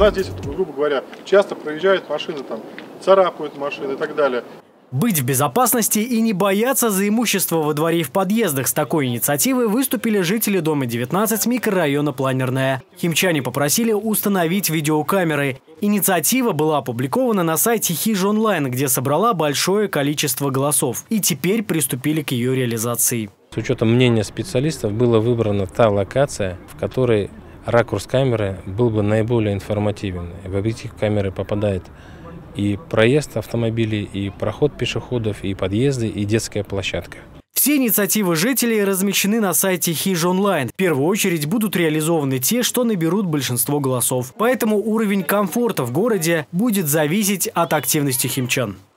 нас здесь, грубо говоря, часто проезжают машины, там, царапают машины и так далее. Быть в безопасности и не бояться за имущество во дворе и в подъездах. С такой инициативой выступили жители дома 19 микрорайона Планерная. Химчане попросили установить видеокамеры. Инициатива была опубликована на сайте Хижонлайн, где собрала большое количество голосов. И теперь приступили к ее реализации. С учетом мнения специалистов была выбрана та локация, в которой ракурс камеры был бы наиболее информативен. В объектив камеры попадает и проезд автомобилей, и проход пешеходов, и подъезды, и детская площадка. Все инициативы жителей размещены на сайте Хижонлайн. В первую очередь будут реализованы те, что наберут большинство голосов. Поэтому уровень комфорта в городе будет зависеть от активности химчан.